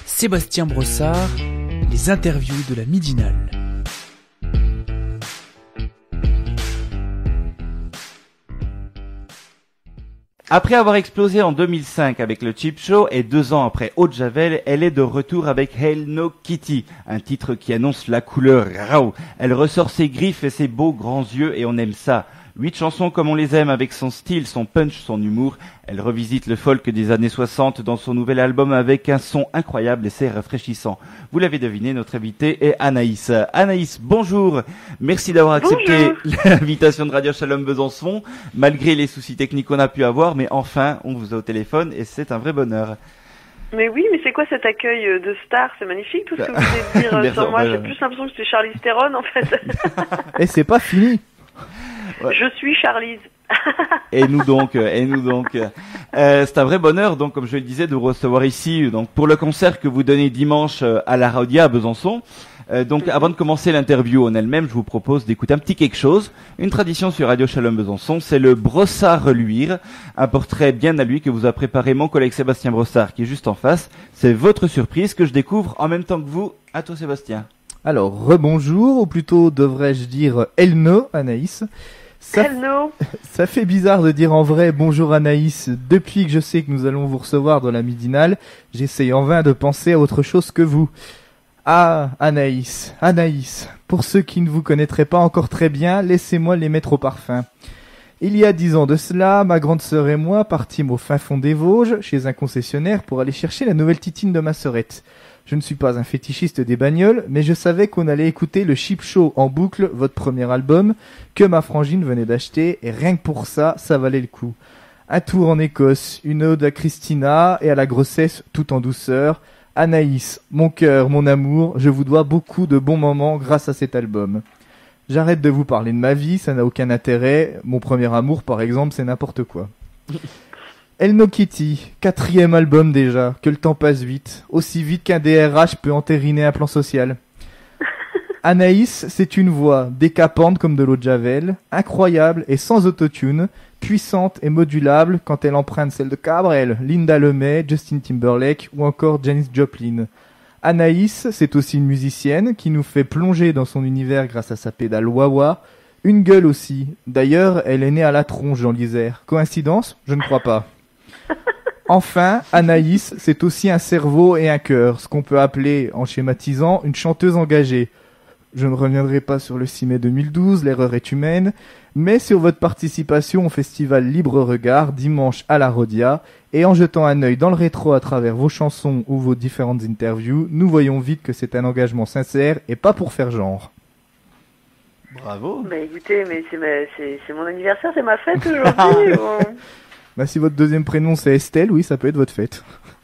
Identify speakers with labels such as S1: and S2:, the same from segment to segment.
S1: Sébastien Brossard, les interviews de la Midinale.
S2: Après avoir explosé en 2005 avec le Cheap Show et 2 ans après Eau de Javel, elle est de retour avec Hello Kitty, un titre qui annonce la couleur raw. Elle ressort ses griffes et ses beaux grands yeux et on aime ça. 8 chansons comme on les aime avec son style, son punch, son humour. Elle revisite le folk des années 60 dans son nouvel album avec un son incroyable et c'est rafraîchissant. Vous l'avez deviné, notre invitée est Anaïs. Anaïs, bonjour. Merci d'avoir accepté l'invitation de Radio Shalom Besançon, malgré les soucis techniques qu'on a pu avoir, mais enfin, on vous a au téléphone et c'est un vrai bonheur.
S3: Mais oui, mais c'est quoi cet accueil de star? C'est magnifique tout ce que vous venez de dire sur moi. J'ai plus l'impression que c'est Charlize Theron en fait.
S4: Et c'est pas fini.
S3: Ouais. Je suis Charlize.
S2: Et nous donc. C'est un vrai bonheur, donc, comme je le disais, de vous recevoir ici, donc, pour le concert que vous donnez dimanche à la Rodia à Besançon. Avant de commencer l'interview en elle-même, je vous propose d'écouter un petit quelque chose. Une tradition sur Radio Shalom Besançon, c'est le Brossard reluire. Un portrait bien à lui que vous a préparé mon collègue Sébastien Brossard, qui est juste en face. C'est votre surprise que je découvre en même temps que vous. À toi, Sébastien.
S4: Alors, rebonjour, ou plutôt devrais-je dire Elno, Anaïs. Ça fait bizarre de dire en vrai bonjour Anaïs. Depuis que je sais que nous allons vous recevoir dans la Midinale, j'essaye en vain de penser à autre chose que vous. Ah, Anaïs. Pour ceux qui ne vous connaîtraient pas encore très bien, laissez-moi les mettre au parfum. Il y a 10 ans de cela, ma grande sœur et moi partîmes au fin fond des Vosges, chez un concessionnaire, pour aller chercher la nouvelle titine de ma sœurette. Je ne suis pas un fétichiste des bagnoles, mais je savais qu'on allait écouter le Cheap Show en boucle, votre premier album, que ma frangine venait d'acheter, et rien que pour ça, ça valait le coup. Un tour en Écosse, une ode à Christina et à la grossesse tout en douceur. Anaïs, mon cœur, mon amour, je vous dois beaucoup de bons moments grâce à cet album. J'arrête de vous parler de ma vie, ça n'a aucun intérêt. Mon premier amour, par exemple, c'est n'importe quoi. Hello Kitty, 4e album déjà, que le temps passe vite, aussi vite qu'un DRH peut entériner un plan social. Anaïs, c'est une voix décapante comme de l'eau de Javel, incroyable et sans autotune, puissante et modulable quand elle emprunte celle de Cabrel, Linda Lemay, Justin Timberlake ou encore Janis Joplin. Anaïs, c'est aussi une musicienne qui nous fait plonger dans son univers grâce à sa pédale wah-wah, une gueule aussi. D'ailleurs, elle est née à la tronche dans l'Isère. Coïncidence? Je ne crois pas. Enfin, Anaïs, c'est aussi un cerveau et un cœur, ce qu'on peut appeler, en schématisant, une chanteuse engagée. Je ne reviendrai pas sur le 6 mai 2012, l'erreur est humaine, mais sur votre participation au festival Libre Regard, dimanche à la Rodia, et en jetant un œil dans le rétro à travers vos chansons ou vos différentes interviews, nous voyons vite que c'est un engagement sincère et pas pour faire genre.
S2: Bravo.
S3: Bah écoutez, mais c'est mon anniversaire, c'est ma fête aujourd'hui. Bon.
S4: Bah si votre deuxième prénom c'est Estelle, oui, ça peut être votre fête.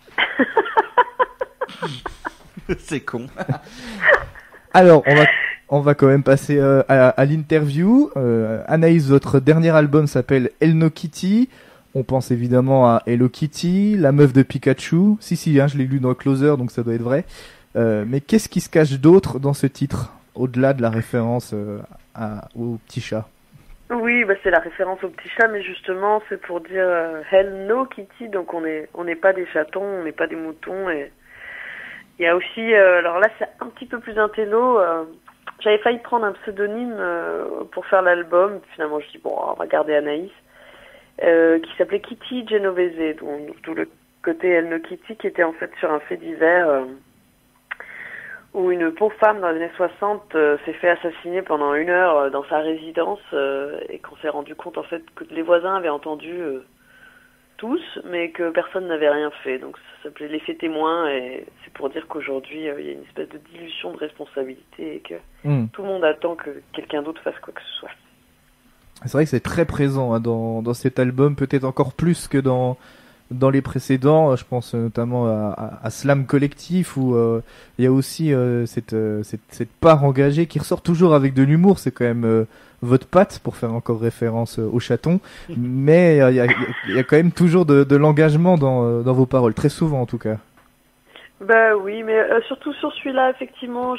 S2: C'est con.
S4: Alors, on va quand même passer à l'interview. Anaïs, votre dernier album s'appelle Hello Kitty. On pense évidemment à Hello Kitty, la meuf de Pikachu. Si, je l'ai lu dans le Closer, donc ça doit être vrai. Mais qu'est-ce qui se cache d'autre dans ce titre, au-delà de la référence au petit chat?
S3: Oui, c'est la référence au petit chat, mais justement, c'est pour dire Hello Kitty, donc on n'est pas des chatons, on n'est pas des moutons, et il y a aussi, alors là c'est un petit peu plus intello, j'avais failli prendre un pseudonyme pour faire l'album, finalement je dis bon, on va garder Anaïs, qui s'appelait Kitty Genovese, donc tout le côté Hello Kitty qui était en fait sur un fait divers où une pauvre femme dans les années 60 s'est fait assassiner pendant 1 heure dans sa résidence et qu'on s'est rendu compte en fait que les voisins avaient entendu tous, mais que personne n'avait rien fait. Donc ça s'appelait l'effet témoin et c'est pour dire qu'aujourd'hui il y a une espèce de dilution de responsabilité et que tout le monde attend que quelqu'un d'autre fasse quoi que ce soit.
S4: C'est vrai que c'est très présent dans cet album, peut-être encore plus que dans les précédents. Je pense notamment à Slam Collectif où il y a aussi cette part engagée qui ressort toujours avec de l'humour. C'est quand même votre patte, pour faire encore référence au chaton, mais il y a quand même toujours de l'engagement dans vos paroles, très souvent en tout cas.
S3: Bah oui, mais surtout sur celui-là, effectivement,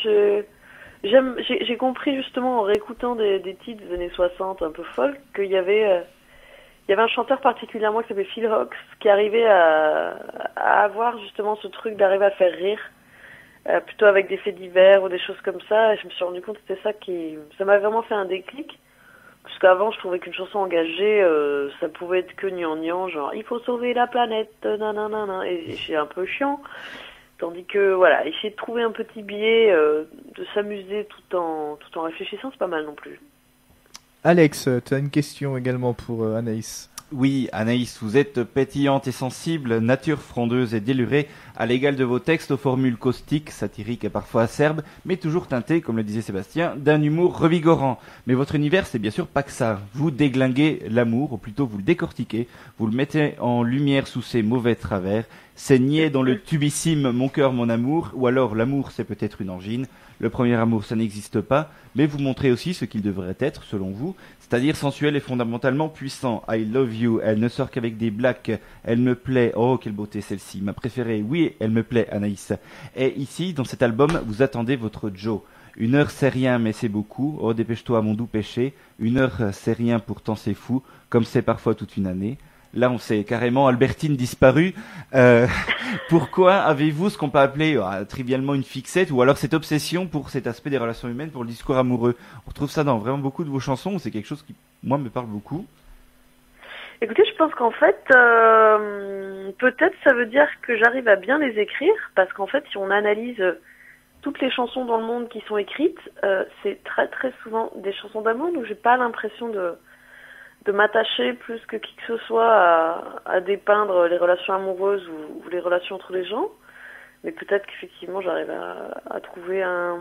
S3: j'ai compris justement en réécoutant des titres des années 60 un peu folk qu'il y avait il y avait un chanteur particulièrement qui s'appelait Phil Hawkes qui arrivait à avoir justement ce truc d'arriver à faire rire, plutôt avec des faits divers ou des choses comme ça. Et je me suis rendu compte que c'était ça m'a vraiment fait un déclic. Parce qu'avant, je trouvais qu'une chanson engagée, ça pouvait être que gnangnan, genre il faut sauver la planète, nanana, et c'est un peu chiant. Tandis que voilà, essayer de trouver un petit biais, de s'amuser tout en réfléchissant, c'est pas mal non plus.
S4: Alex, tu as une question également pour Anaïs.
S2: Oui, Anaïs, vous êtes pétillante et sensible, nature frondeuse et délurée, à l'égal de vos textes aux formules caustiques, satiriques et parfois acerbes, mais toujours teintées, comme le disait Sébastien, d'un humour revigorant. Mais votre univers, c'est bien sûr pas que ça. Vous déglinguez l'amour, ou plutôt vous le décortiquez, vous le mettez en lumière sous ses mauvais travers, saignez dans le tubissime Mon cœur, mon amour, ou alors l'amour, c'est peut-être une angine. Le premier amour, ça n'existe pas, mais vous montrez aussi ce qu'il devrait être, selon vous, c'est-à-dire sensuel et fondamentalement puissant. I love you, elle ne sort qu'avec des blacks, elle me plaît, oh quelle beauté celle-ci, ma préférée, oui, elle me plaît, Anaïs. Et ici, dans cet album, vous attendez votre Joe. 1 heure c'est rien mais c'est beaucoup, oh dépêche-toi mon doux péché, 1 heure c'est rien pourtant c'est fou, comme c'est parfois toute une année. Là, on sait carrément Albertine disparue. Pourquoi avez-vous ce qu'on peut appeler trivialement une fixette, ou alors cette obsession pour cet aspect des relations humaines, pour le discours amoureux? On retrouve ça dans vraiment beaucoup de vos chansons. C'est quelque chose qui, moi, me parle beaucoup.
S3: Écoutez, je pense qu'en fait, peut-être ça veut dire que j'arrive à bien les écrire, parce qu'en fait, si on analyse toutes les chansons dans le monde qui sont écrites, c'est très très souvent des chansons d'amour, donc j'ai pas l'impression de m'attacher plus que qui que ce soit à dépeindre les relations amoureuses ou les relations entre les gens. Mais peut-être qu'effectivement j'arrive à trouver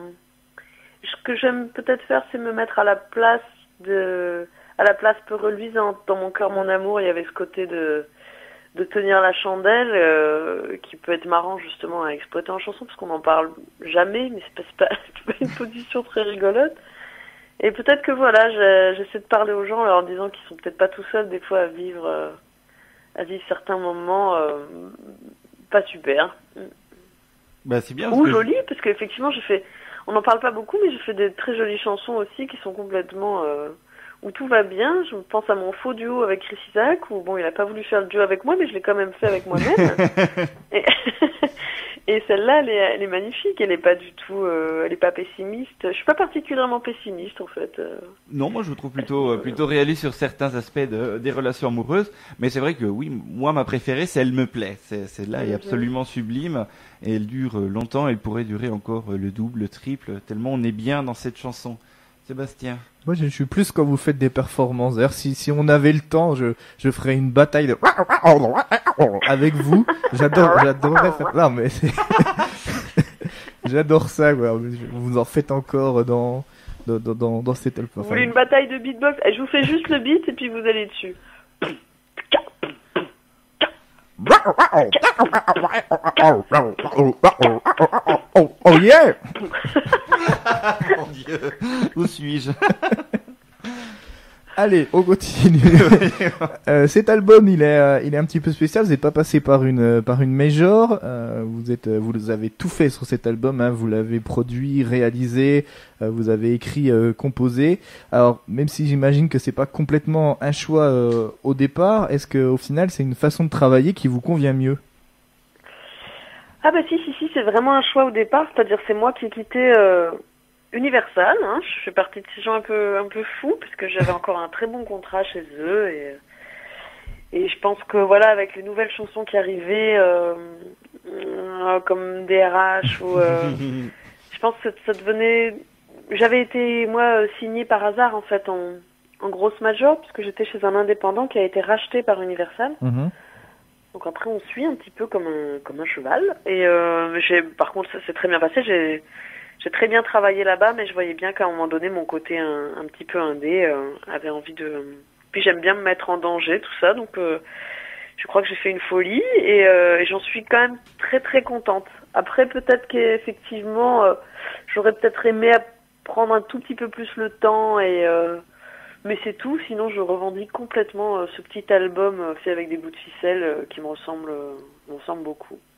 S3: Ce que j'aime peut-être faire, c'est me mettre à la place peu reluisante. Dans Mon cœur, mon amour, il y avait ce côté de tenir la chandelle, qui peut être marrant justement à exploiter en chanson, parce qu'on n'en parle jamais, mais c'est pas une position très rigolote. Et peut-être que voilà, j'essaie de parler aux gens en leur disant qu'ils sont peut-être pas tout seuls des fois à vivre certains moments pas super.
S2: Bah c'est bien.
S3: Ou jolies, parce qu'effectivement on n'en parle pas beaucoup, mais j'ai fait des très jolies chansons aussi qui sont complètement où tout va bien. Je pense à mon faux duo avec Chris Isaak, où bon, il a pas voulu faire le duo avec moi, mais je l'ai quand même fait avec moi-même. Et celle-là, elle est magnifique. Elle est pas du tout, elle est pas pessimiste. Je suis pas particulièrement pessimiste en fait.
S2: Non, moi je vous trouve plutôt réaliste sur certains aspects des relations amoureuses. Mais c'est vrai que oui, moi ma préférée, c'est Elle me plaît. Celle-là est absolument sublime et elle dure longtemps. Elle pourrait durer encore le double, le triple, tellement on est bien dans cette chanson. Sébastien.
S4: Moi, je suis plus quand vous faites des performances. D'ailleurs, si on avait le temps, je ferais une bataille de avec vous. J'adorerais faire. Non, mais j'adore ça, quoi. Vous en faites encore dans cette album.
S3: Vous voulez une bataille de beatbox? Je vous fais juste le beat et puis vous allez dessus.
S4: Oh yeah!
S2: Mon Dieu, où suis-je?
S4: Allez, on continue. Cet album, il est un petit peu spécial. Vous n'êtes pas passé par une major. Vous avez tout fait sur cet album. Hein. Vous l'avez produit, réalisé. Vous avez écrit, composé. Alors, même si j'imagine que c'est pas complètement un choix au départ, est-ce que au final, c'est une façon de travailler qui vous convient mieux?
S3: Ah bah si, c'est vraiment un choix au départ. C'est-à-dire, c'est moi qui ai quitté Universal, hein. Je fais partie de ces gens un peu fous, puisque j'avais encore un très bon contrat chez eux, et je pense que voilà, avec les nouvelles chansons qui arrivaient, comme DRH ou je pense que ça devenait. J'avais été moi signée par hasard en fait en grosse major, puisque j'étais chez un indépendant qui a été racheté par Universal. Mm-hmm. Donc après on suit un petit peu comme un cheval, et par contre ça s'est très bien passé. J'ai très bien travaillé là-bas, mais je voyais bien qu'à un moment donné, mon côté un petit peu indé avait envie de... Puis j'aime bien me mettre en danger, tout ça, donc je crois que j'ai fait une folie, et j'en suis quand même très très contente. Après, peut-être qu'effectivement, j'aurais peut-être aimé prendre un tout petit peu plus le temps, mais c'est tout. Sinon, je revendique complètement ce petit album fait avec des bouts de ficelle qui me ressemble beaucoup.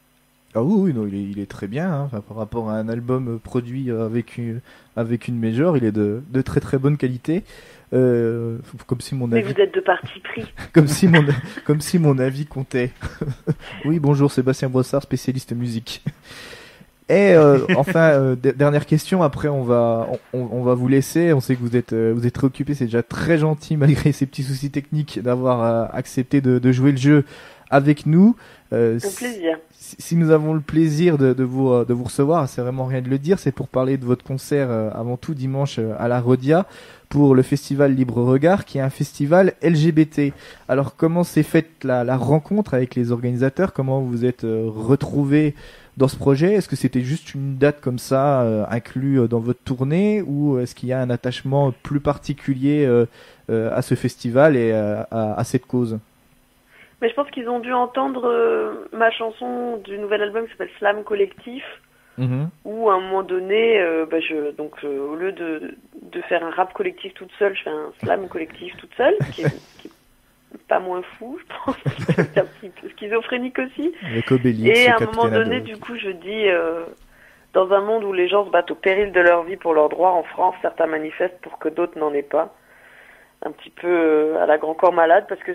S4: Ah oui, non, il est très bien, hein. Enfin, par rapport à un album produit avec une major, il est de très très bonne qualité. Comme si mon avis...
S3: Mais vous êtes de parti pris.
S4: comme si mon avis comptait. Oui, bonjour, Sébastien Brossard, spécialiste musique. Et dernière question. Après, on va vous laisser. On sait que vous êtes très occupé. C'est déjà très gentil malgré ces petits soucis techniques d'avoir accepté de jouer le jeu avec nous.
S3: Un plaisir.
S4: Si nous avons le plaisir de vous recevoir, c'est vraiment rien de le dire. C'est pour parler de votre concert avant tout dimanche à la Rhodia pour le festival Libre Regard, qui est un festival LGBT. Alors, comment s'est faite la rencontre avec les organisateurs? Comment vous êtes retrouvés dans ce projet? Est-ce que c'était juste une date comme ça inclue dans votre tournée, ou est-ce qu'il y a un attachement plus particulier à ce festival et à cette cause?
S3: Mais je pense qu'ils ont dû entendre ma chanson du nouvel album qui s'appelle Slam Collectif, où à un moment donné, au lieu de faire un rap collectif toute seule, je fais un slam collectif toute seule, qui est pas moins fou, je pense, c'est un petit peu schizophrénique aussi.
S4: Avec Obélix,
S3: et à un moment donné, du coup, je dis, dans un monde où les gens se battent au péril de leur vie pour leurs droits, en France, certains manifestent pour que d'autres n'en aient pas. Un petit peu à la grand corps malade, parce que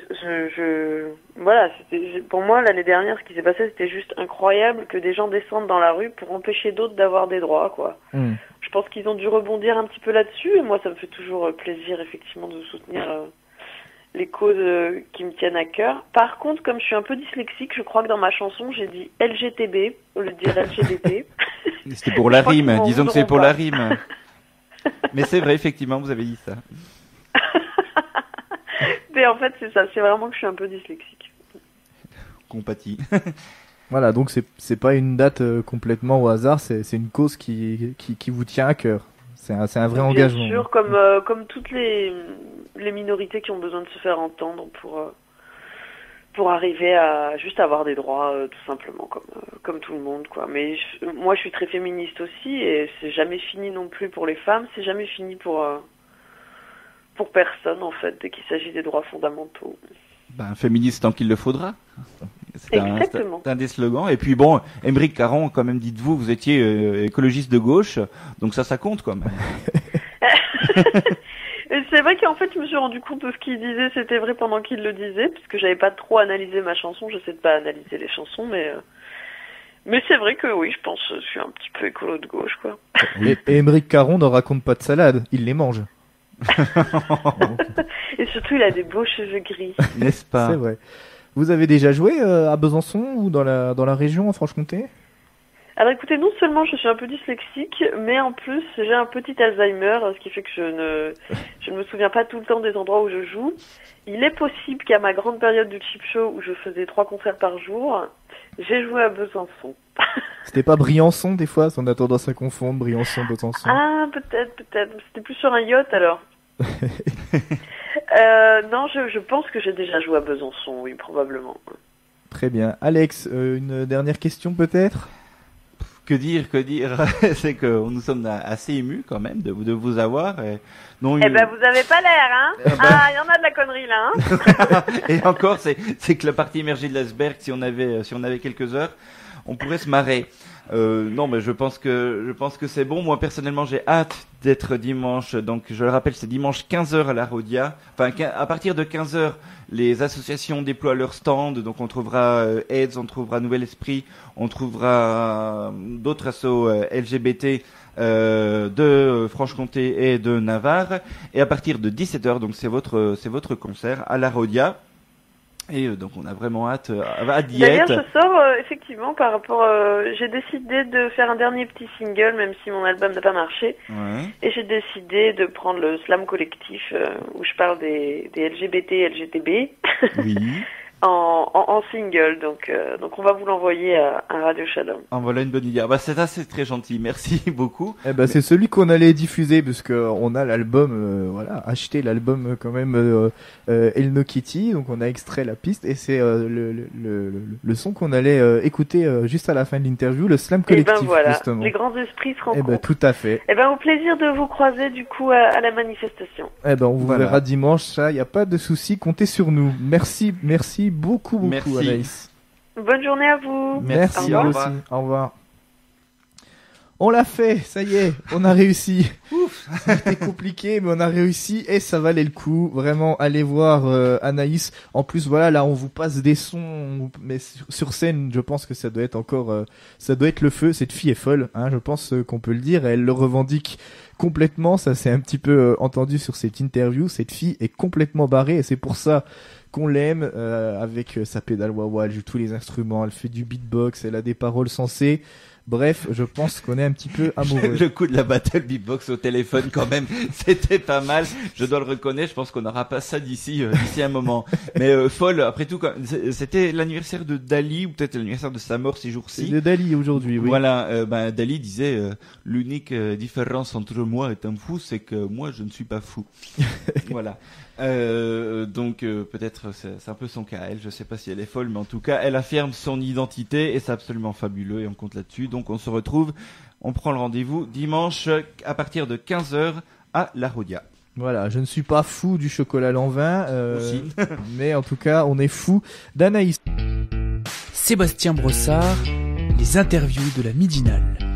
S3: pour moi, l'année dernière, ce qui s'est passé, c'était juste incroyable que des gens descendent dans la rue pour empêcher d'autres d'avoir des droits, quoi. Je pense qu'ils ont dû rebondir un petit peu là-dessus, et moi, ça me fait toujours plaisir, effectivement, de soutenir les causes qui me tiennent à cœur. Par contre, comme je suis un peu dyslexique, je crois que dans ma chanson, j'ai dit LGTB, au lieu de dire LGBT.
S2: C'était pour la rime, disons que c'est pour la rime. Mais c'est vrai, effectivement, vous avez dit ça.
S3: Mais en fait, c'est ça, c'est vraiment que je suis un peu dyslexique.
S2: Compatis.
S4: Voilà, donc c'est pas une date complètement au hasard, c'est une cause qui vous tient à cœur. C'est un vrai engagement.
S3: Bien sûr, comme toutes les minorités qui ont besoin de se faire entendre pour arriver à juste avoir des droits, tout simplement, comme tout le monde, quoi. Mais moi, je suis très féministe aussi, et c'est jamais fini non plus pour les femmes, c'est jamais fini pour personne, en fait, dès qu'il s'agit des droits fondamentaux.
S2: Féministe tant qu'il le faudra.
S3: Exactement.
S2: C'est un des slogans. Et puis bon, Aymeric Caron, quand même, dites-vous, vous étiez écologiste de gauche, donc ça compte quand même.
S3: Et c'est vrai qu'en fait, je me suis rendu compte de ce qu'il disait, c'était vrai pendant qu'il le disait, puisque j'avais pas trop analysé ma chanson, j'essaie de pas analyser les chansons, mais c'est vrai que oui, je pense que je suis un petit peu écolo de gauche, quoi.
S4: Et Aymeric Caron ne raconte pas de salade, il les mange.
S3: Et surtout, il a des beaux cheveux gris.
S2: N'est-ce pas?
S4: C'est vrai. Vous avez déjà joué à Besançon ou dans la région, en Franche-Comté?
S3: Alors écoutez, non seulement je suis un peu dyslexique, mais en plus j'ai un petit Alzheimer, ce qui fait que je ne me souviens pas tout le temps des endroits où je joue. Il est possible qu'à ma grande période du Cheap Show, où je faisais 3 concerts par jour, j'ai joué à Besançon.
S4: C'était pas Briançon des fois? On a tendance à confondre Briançon, Besançon.
S3: Ah, peut-être. C'était plus sur un yacht alors. Non, je pense que j'ai déjà joué à Besançon, oui, probablement.
S4: Très bien. Alex, une dernière question peut-être?
S2: Que dire C'est que nous sommes assez émus quand même de vous avoir.
S3: Vous avez pas l'air, hein. Il y en a de la connerie là, hein.
S2: Et encore, c'est que la partie émergée de l'iceberg, si on avait quelques heures, on pourrait se marrer. Non, mais je pense que c'est bon. Moi, personnellement, j'ai hâte d'être dimanche. Donc, je le rappelle, c'est dimanche 15h à la Rhodia. Enfin, à partir de 15h, les associations déploient leur stand. Donc, on trouvera AIDS, on trouvera Nouvel Esprit, on trouvera d'autres assos LGBT de Franche-Comté et de Navarre. Et à partir de 17h, donc c'est votre concert à la Rhodia. Et donc on a vraiment hâte d'y être.
S3: D'ailleurs, je sors effectivement par rapport. J'ai décidé de faire un dernier petit single, même si mon album n'a pas marché.
S2: Ouais.
S3: Et j'ai décidé de prendre le slam collectif où je parle des LGBT, LGTB.
S2: Oui.
S3: en single, donc on va vous l'envoyer à Radio Shalom.
S2: En voilà une bonne idée. C'est très gentil, merci beaucoup.
S4: C'est celui qu'on allait diffuser parce que on a l'album, acheté l'album quand même El No Kitty, donc on a extrait la piste et c'est le son qu'on allait écouter juste à la fin de l'interview, le slam collectif, justement.
S3: Les grands esprits se rencontrent.
S4: Tout à fait.
S3: Au plaisir de vous croiser du coup à la manifestation.
S4: On vous verra dimanche, ça, y a pas de souci, comptez sur nous. Merci beaucoup,
S2: merci.
S4: Anaïs.
S3: Bonne journée à vous.
S4: Merci, au revoir. Au revoir. On l'a fait, ça y est, on a réussi. Ouf, c'était compliqué, mais on a réussi et ça valait le coup. Vraiment, allez voir Anaïs. En plus, voilà, là, on vous passe des sons, mais sur scène, je pense que ça doit être encore, ça doit être le feu. Cette fille est folle, hein, je pense qu'on peut le dire. Elle le revendique complètement. Ça s'est un petit peu entendu sur cette interview. Cette fille est complètement barrée et c'est pour ça qu'on l'aime. Avec sa pédale wah-wah, elle joue tous les instruments, elle fait du beatbox, elle a des paroles sensées. Bref, je pense qu'on est un petit peu amoureux.
S2: Le coup de la battle beatbox au téléphone, quand même, c'était pas mal. Je dois le reconnaître. Je pense qu'on n'aura pas ça d'ici un moment. Mais folle. Après tout, c'était l'anniversaire de Dali ou peut-être l'anniversaire de sa mort ces jours-ci.
S4: C'est de Dali aujourd'hui, oui.
S2: Voilà. Dali disait l'unique différence entre moi et un fou, c'est que moi je ne suis pas fou. Voilà. Donc peut-être c'est un peu son cas à elle. Je sais pas si elle est folle, mais en tout cas, elle affirme son identité et c'est absolument fabuleux et on compte là-dessus. Donc on se retrouve, on prend le rendez-vous dimanche à partir de 15h à La Rodia.
S4: Voilà, je ne suis pas fou du chocolat Lanvin,
S2: Aussi.
S4: mais en tout cas, on est fou d'Anaïs.
S1: Sébastien Brossard, les interviews de la Midinale.